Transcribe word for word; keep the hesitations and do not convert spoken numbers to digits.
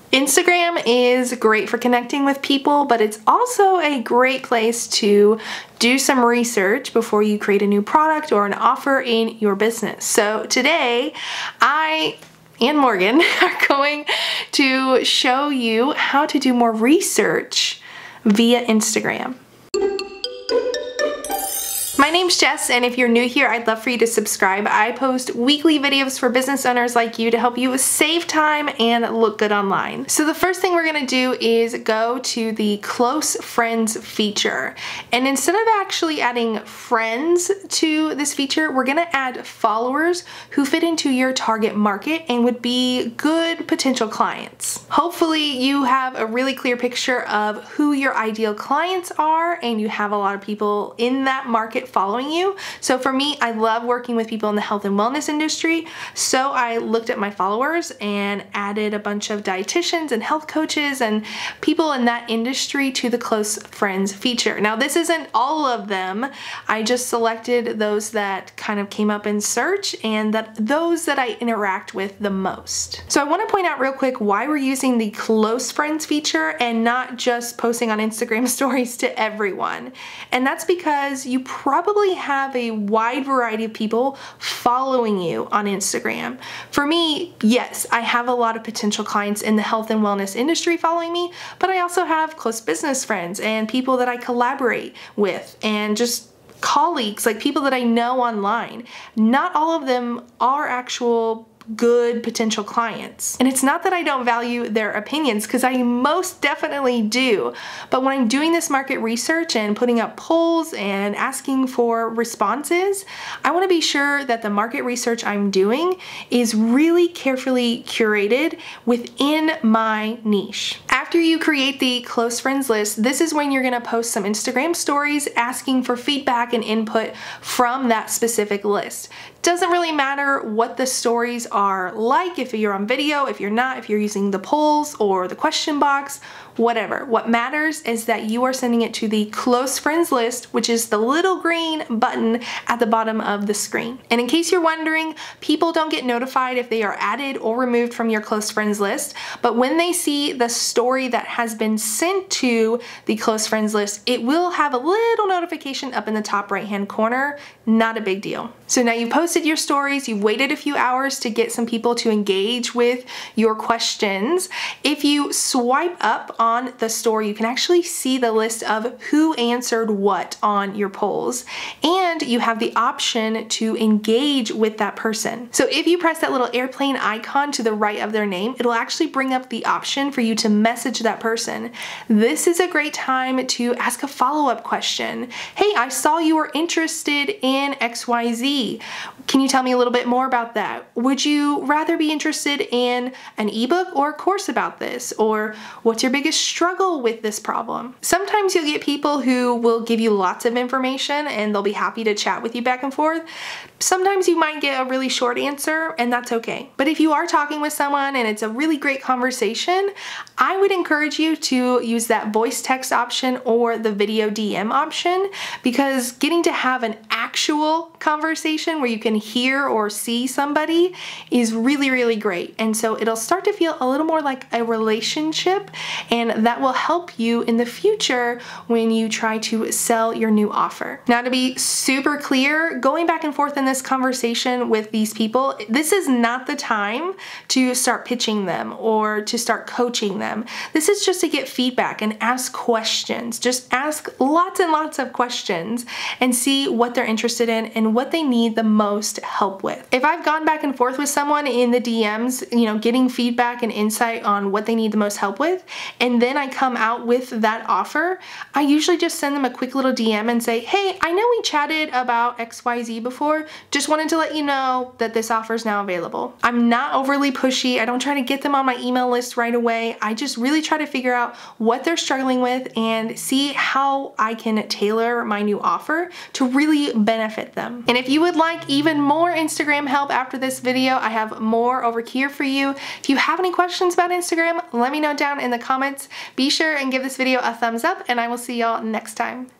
Instagram is great for connecting with people, but it's also a great place to do some research before you create a new product or an offer in your business. So today, I and Morgan are going to show you how to do more research via Instagram. My name's Jess, and if you're new here, I'd love for you to subscribe. I post weekly videos for business owners like you to help you save time and look good online. So the first thing we're gonna do is go to the close friends feature. And instead of actually adding friends to this feature, we're gonna add followers who fit into your target market and would be good potential clients. Hopefully you have a really clear picture of who your ideal clients are and you have a lot of people in that market following you. So for me, I love working with people in the health and wellness industry. So I looked at my followers and added a bunch of dietitians and health coaches and people in that industry to the close friends feature. Now this isn't all of them. I just selected those that kind of came up in search and that those that I interact with the most. So I want to point out real quick why we're using the close friends feature and not just posting on Instagram stories to everyone. And that's because you probably probably have a wide variety of people following you on Instagram. For me, yes, I have a lot of potential clients in the health and wellness industry following me, but I also have close business friends and people that I collaborate with and just colleagues, like people that I know online. Not all of them are actual good potential clients. And it's not that I don't value their opinions, because I most definitely do. But when I'm doing this market research and putting up polls and asking for responses, I want to be sure that the market research I'm doing is really carefully curated within my niche. After you create the close friends list, this is when you're going to post some Instagram stories asking for feedback and input from that specific list. Doesn't really matter what the stories are like, if you're on video, if you're not, if you're using the polls or the question box, whatever. What matters is that you are sending it to the close friends list, which is the little green button at the bottom of the screen. And in case you're wondering, people don't get notified if they are added or removed from your close friends list, but when they see the story that has been sent to the close friends list, it will have a little notification up in the top right hand corner. Not a big deal. So now you've posted your stories, you've waited a few hours to get some people to engage with your questions. If you swipe up on the story, you can actually see the list of who answered what on your polls, and you have the option to engage with that person. So if you press that little airplane icon to the right of their name, it'll actually bring up the option for you to message that person. This is a great time to ask a follow-up question. Hey, I saw you were interested in X Y Z. Can you tell me a little bit more about that? Would you rather be interested in an ebook or a course about this? Or what's your biggest struggle with this problem? Sometimes you'll get people who will give you lots of information and they'll be happy to chat with you back and forth. Sometimes you might get a really short answer, and that's okay. But if you are talking with someone and it's a really great conversation, I would encourage you to use that voice text option or the video D M option, because getting to have an actual conversation where you can hear or see somebody is really, really great. And so it'll start to feel a little more like a relationship, and that will help you in the future when you try to sell your new offer. Now, to be super clear, going back and forth in this conversation with these people, this is not the time to start pitching them or to start coaching them. This is just to get feedback and ask questions. Just ask lots and lots of questions and see what they're interested in and what they need the most help with. If I've gone back and forth with someone in the D Ms, you know, getting feedback and insight on what they need the most help with, and then I come out with that offer, I usually just send them a quick little D M and say, hey, I know we chatted about X Y Z before, just wanted to let you know that this offer is now available. I'm not overly pushy. I don't try to get them on my email list right away. I just really try to figure out what they're struggling with and see how I can tailor my new offer to really benefit them. And if you would like even more Instagram help after this video, I have more over here for you. If you have any questions about Instagram, let me know down in the comments. Be sure and give this video a thumbs up, and I will see y'all next time.